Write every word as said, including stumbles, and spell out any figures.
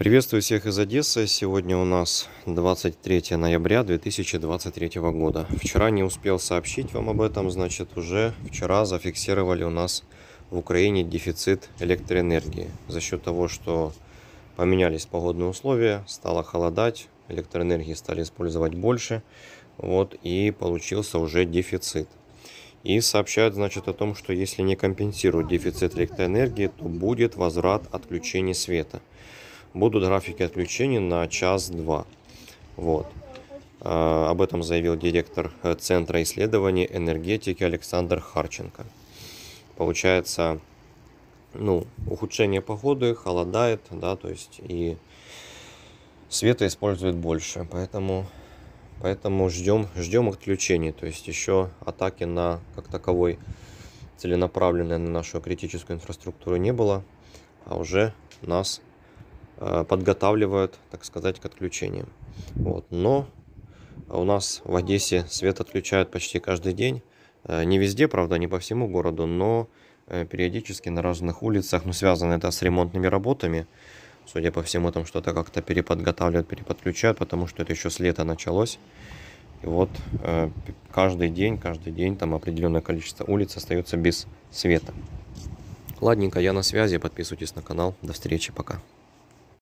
Приветствую всех из Одессы. Сегодня у нас двадцать третье ноября две тысячи двадцать третьего года. Вчера не успел сообщить вам об этом, значит, уже вчера зафиксировали у нас в Украине дефицит электроэнергии. За счет того, что поменялись погодные условия, стало холодать, электроэнергии стали использовать больше, вот, и получился уже дефицит. И сообщают, значит, о том, что если не компенсируют дефицит электроэнергии, то будет возврат отключений света. Будут графики отключений на час-два. Вот. А, об этом заявил директор Центра исследований энергетики Александр Харченко. Получается, ну, ухудшение погоды, холодает, да, то есть и света используют больше, поэтому, поэтому ждем, ждем отключений, то есть еще атаки на, как таковой, целенаправленной на нашу критическую инфраструктуру не было, а уже нас подготавливают, так сказать, к отключениям. Вот. Но у нас в Одессе свет отключают почти каждый день. Не везде, правда, не по всему городу, но периодически на разных улицах. Но связано это с ремонтными работами. Судя по всему, там что-то как-то переподготавливают, переподключают, потому что это еще с лета началось. И вот каждый день, каждый день там определенное количество улиц остается без света. Ладненько, я на связи. Подписывайтесь на канал. До встречи, пока.